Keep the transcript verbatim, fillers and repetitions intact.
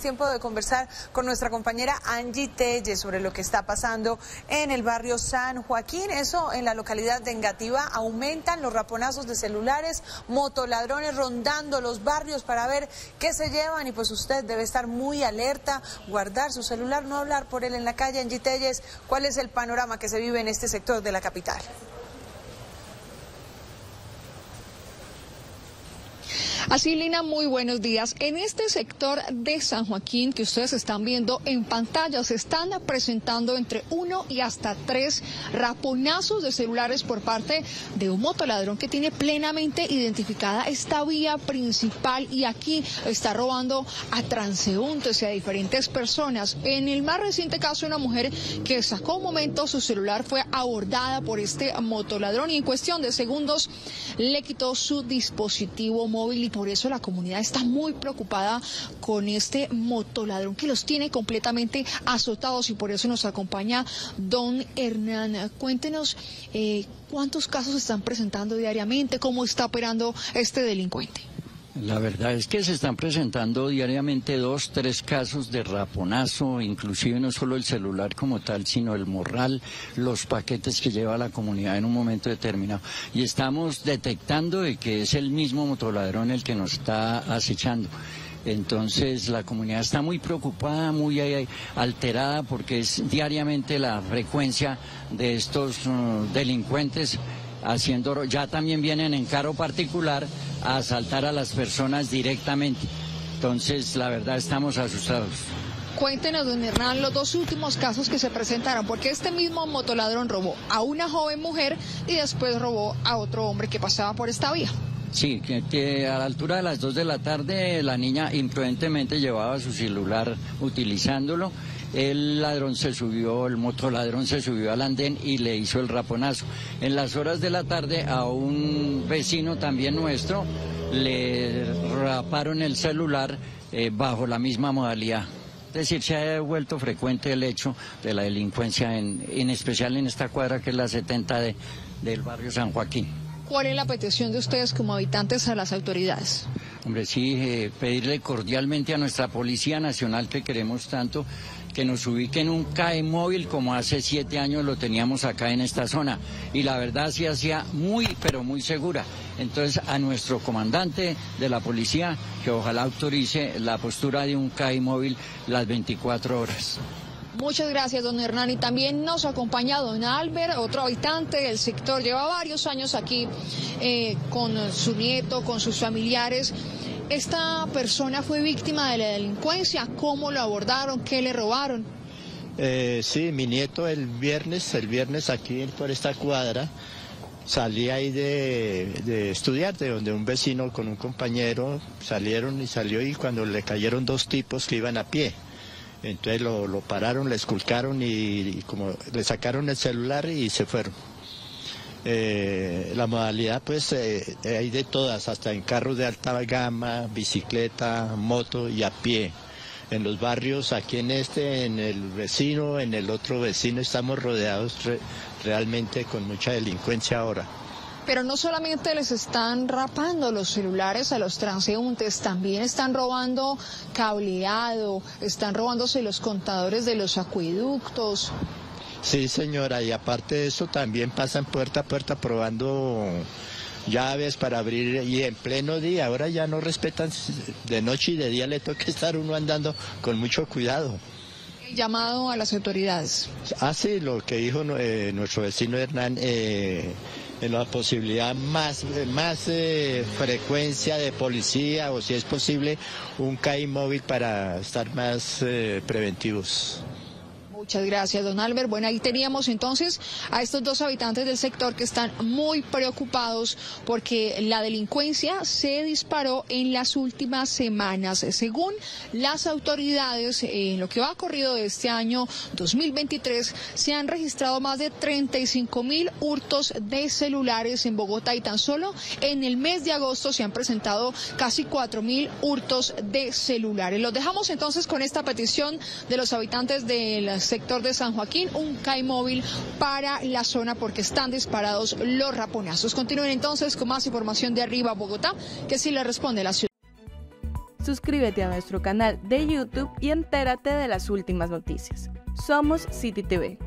tiempo de conversar con nuestra compañera Angie Telles sobre lo que está pasando en el barrio San Joaquín. Eso en la localidad de Engativá. Aumentan los raponazos de celulares, motoladrones rondando los barrios para ver qué se llevan, y pues usted debe estar muy alerta, guardar su celular, no hablar por él en la calle. Angie Telles, ¿cuál es el panorama que se vive en este sector de la capital? Así, Lina, muy buenos días. En este sector de San Joaquín que ustedes están viendo en pantalla, se están presentando entre uno y hasta tres raponazos de celulares por parte de un motoladrón que tiene plenamente identificada esta vía principal, y aquí está robando a transeúntes y a diferentes personas. En el más reciente caso, una mujer que sacó un momento su celular fue abordada por este motoladrón y en cuestión de segundos le quitó su dispositivo móvil, y por eso la comunidad está muy preocupada con este motoladrón que los tiene completamente azotados, y por eso nos acompaña don Hernán. Cuéntenos eh, cuántos casos se están presentando diariamente, cómo está operando este delincuente. La verdad es que se están presentando diariamente dos, tres casos de raponazo, inclusive no solo el celular como tal, sino el morral, los paquetes que lleva la comunidad en un momento determinado. Y estamos detectando de que es el mismo motoladrón el que nos está acechando. Entonces la comunidad está muy preocupada, muy alterada, porque es diariamente la frecuencia de estos uh, delincuentes haciendo, ya también vienen en carro particular a asaltar a las personas directamente. Entonces, la verdad, estamos asustados. Cuéntenos, don Hernán, los dos últimos casos que se presentaron, porque este mismo motoladrón robó a una joven mujer y después robó a otro hombre que pasaba por esta vía. Sí, que, que a la altura de las dos de la tarde la niña imprudentemente llevaba su celular utilizándolo. El ladrón se subió, el motoladrón se subió al andén y le hizo el raponazo. En las horas de la tarde a un vecino también nuestro le raparon el celular eh, bajo la misma modalidad. Es decir, se ha vuelto frecuente el hecho de la delincuencia, en, en especial en esta cuadra que es la setenta de, del barrio San Joaquín. ¿Cuál es la petición de ustedes como habitantes a las autoridades? Hombre, sí, eh, pedirle cordialmente a nuestra Policía Nacional, que queremos tanto, que nos ubiquen un C A E móvil como hace siete años lo teníamos acá en esta zona. Y la verdad se hacía muy, pero muy segura. Entonces a nuestro comandante de la policía, que ojalá autorice la postura de un C A E móvil las veinticuatro horas. Muchas gracias, don Hernán. Y también nos acompaña don Albert, otro habitante del sector. Lleva varios años aquí eh, con su nieto, con sus familiares. Esta persona fue víctima de la delincuencia. ¿Cómo lo abordaron? ¿Qué le robaron? Eh, sí, mi nieto el viernes, el viernes aquí por esta cuadra, salí ahí de, de estudiar, de donde un vecino con un compañero salieron y salió, y cuando le cayeron dos tipos que iban a pie. Entonces lo, lo pararon, le esculcaron y, y como le sacaron el celular y se fueron. Eh, la modalidad pues eh, hay de todas, hasta en carros de alta gama, bicicleta, moto y a pie. En los barrios, aquí en este, en el vecino, en el otro vecino, estamos rodeados re, realmente con mucha delincuencia ahora. Pero no solamente les están rapando los celulares a los transeúntes, también están robando cableado, están robándose los contadores de los acueductos. Sí, señora, y aparte de eso también pasan puerta a puerta probando llaves para abrir, y en pleno día. Ahora ya no respetan, de noche y de día le toca estar uno andando con mucho cuidado. El llamado a las autoridades. Ah, sí, lo que dijo eh, nuestro vecino Hernán, eh, en la posibilidad más, más eh, frecuencia de policía, o si es posible un C A I móvil para estar más eh, preventivos. Muchas gracias, don Albert. Bueno, ahí teníamos entonces a estos dos habitantes del sector que están muy preocupados porque la delincuencia se disparó en las últimas semanas. Según las autoridades, en lo que va corrido de este año dos mil veintitrés, se han registrado más de treinta y cinco mil hurtos de celulares en Bogotá, y tan solo en el mes de agosto se han presentado casi cuatro mil hurtos de celulares. Los dejamos entonces con esta petición de los habitantes del sector sector de San Joaquín, un C A I móvil para la zona porque están disparados los raponazos. Continúen entonces con más información de Arriba Bogotá, que sí le responde la ciudad. Suscríbete a nuestro canal de YouTube y entérate de las últimas noticias. Somos City T V.